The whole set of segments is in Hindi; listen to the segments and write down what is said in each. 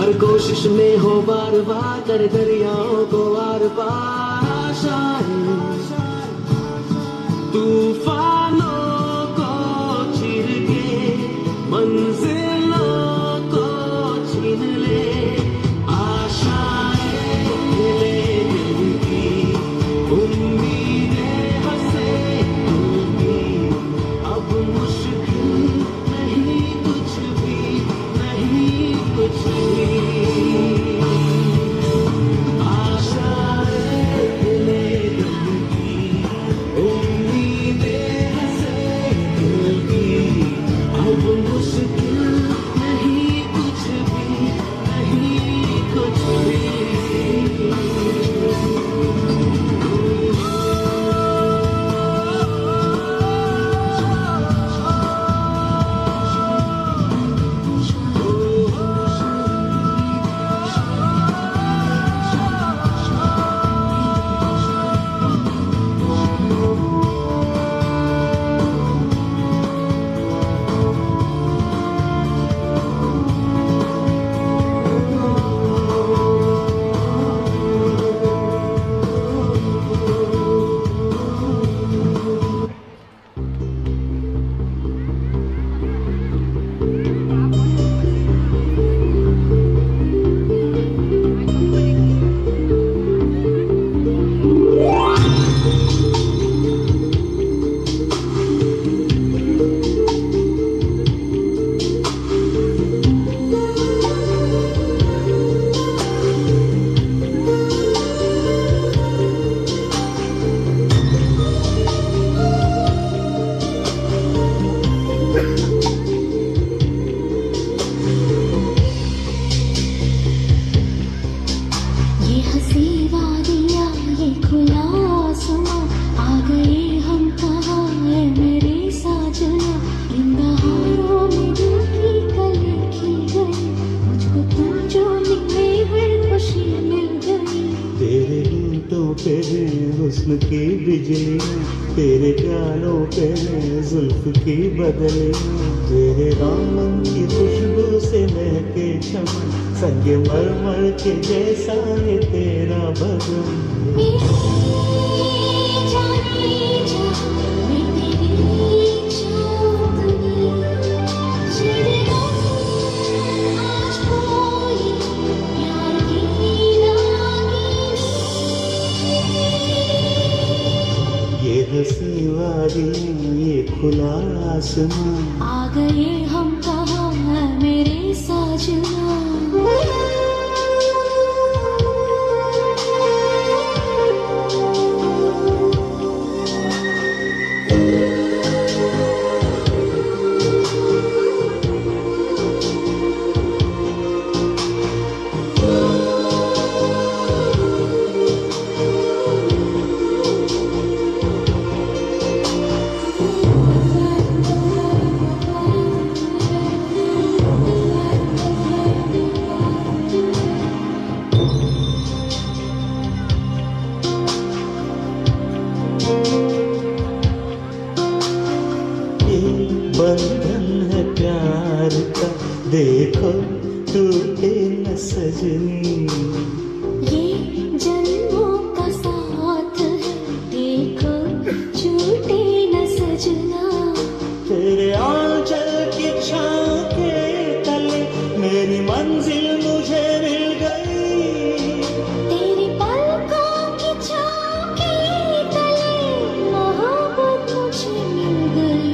हर कोशिश में हो बार बार कर दरियाओं को आर पार आशाएं तूफानों को चीर के मंजिलों को छीन ले आशाएं खिले दिल की उम्मीदें हंसे दिल की अब मुश्किल नहीं कुछ भी नहीं कुछ भी तेरे दामन की खुशबू से महके चमन संगमरमर के जैसा है तेरा बदन ये हंसी वादी ये खुला आसमां आ गए हम कहाँ है मेरे साजना बंधन है प्यार का देखो टूटे न सजनी ये जन्मों का साथ है देखो छूटे न सजना तेरे आंचल की छाँव के तले मेरी मंजिल मुझे मिल गई तेरी पलकों की छाँव के तले मोहब्बत मुझे मिल गई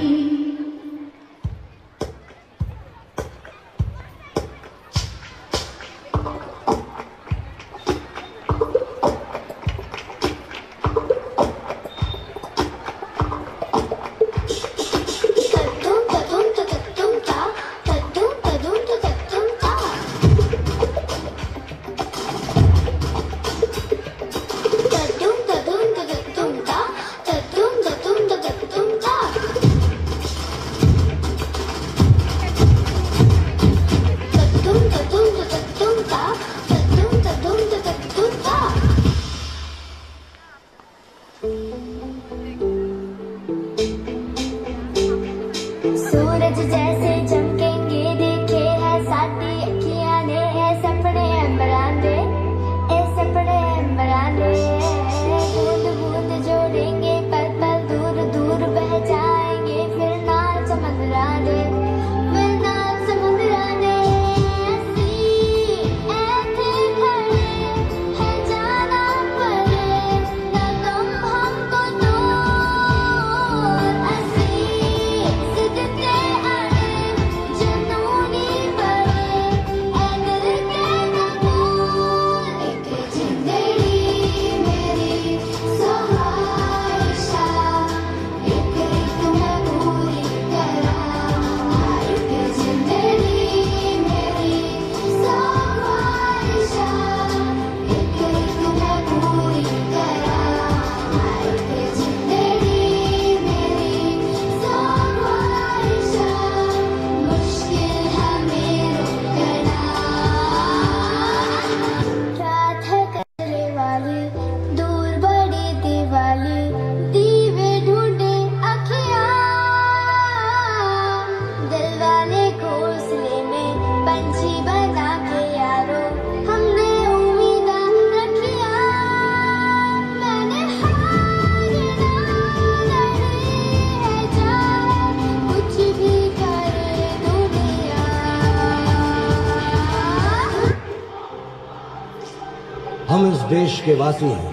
हम इस देश के वासी हैं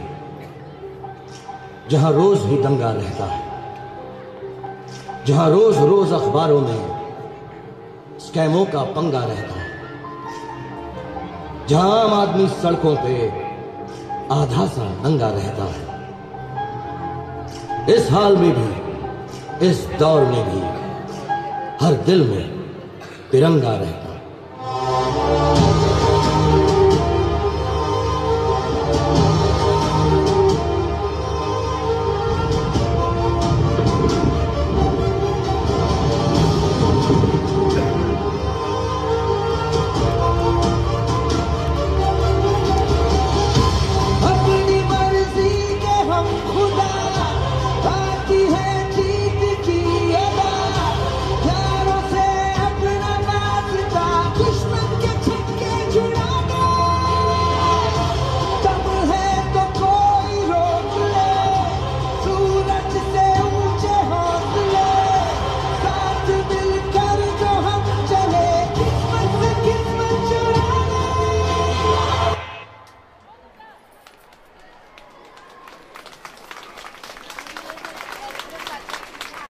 जहां रोज ही दंगा रहता है, जहां रोज रोज अखबारों में स्कैमों का पंगा रहता है, जहां आम आदमी सड़कों पे आधा सा नंगा रहता है। इस हाल में भी, इस दौर में भी हर दिल में तिरंगा रहता है।